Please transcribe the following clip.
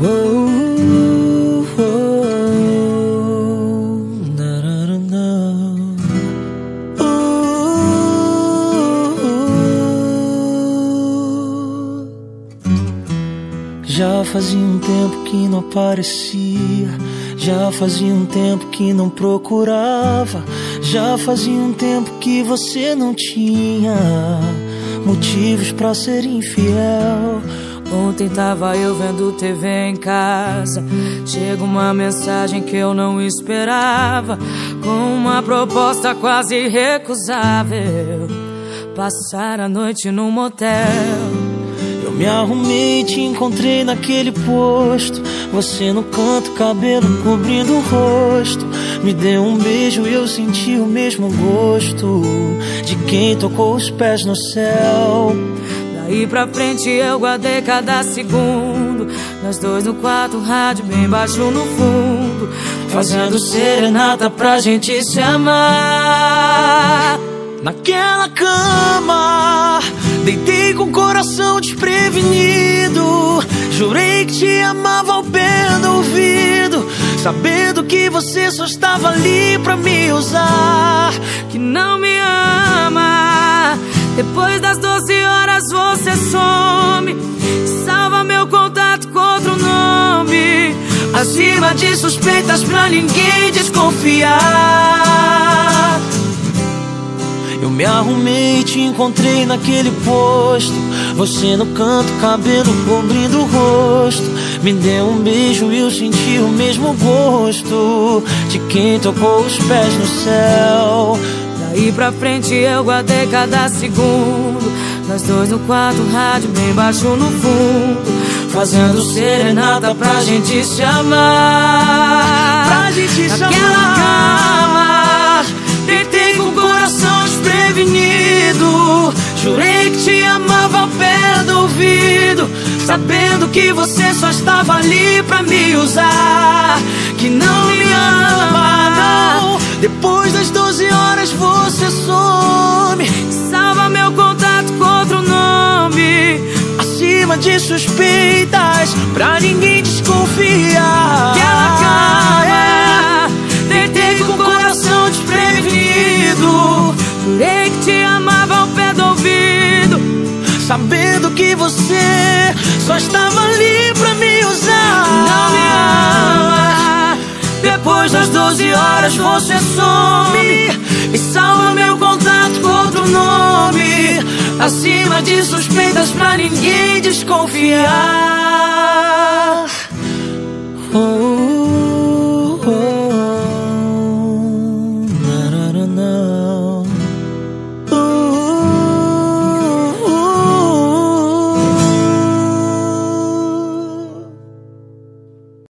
Oh, oh, na, na, na. Já fazia um tempo que não aparecia, já fazia um tempo que não procurava, já fazia um tempo que você não tinha motivos pra ser infiel. Ontem tava eu vendo TV em casa, chega uma mensagem que eu não esperava, com uma proposta quase irrecusável: passar a noite num motel. Eu me arrumei e te encontrei naquele posto, você no canto, cabelo cobrindo o rosto. Me deu um beijo e eu senti o mesmo gosto de quem tocou os pés no céu. Daí pra frente eu guardei cada segundo, nós dois no quarto, rádio bem baixo no fundo, fazendo serenata pra gente se amar. Naquela cama, deitei com o coração desprevenido, jurei que te amava ao pé do ouvido, sabendo que você só estava ali pra me usar. Que não me ama, depois das 12 horas você some, salva meu contato com outro nome, acima de suspeitas pra ninguém desconfiar. Eu me arrumei e te encontrei naquele posto, você no canto, cabelo cobrindo o rosto. Me deu um beijo e eu senti o mesmo gosto de quem tocou os pés no céu. Daí pra frente eu guardei cada segundo, nós dois no quarto, rádio bem baixo no fundo, fazendo serenata pra gente se amar. Pra gente se amar. Naquela cama, deitei com o coração desprevenido, jurei que te amava ao pé do ouvido, sabendo que você só estava ali pra me usar. Que não me ama, não. Depois das 12 horas você some, salva meu contato com outro nome, acima de suspeitas pra ninguém desconfiar. Aquela cama, deitei com o coração desprevenido, jurei que te amava ao pé do ouvido, sabendo que você só estava ali pra me usar. não me ama. Depois das 12 horas você some e salva meu contato com outro nome, acima de suspeitas pra ninguém desconfiar.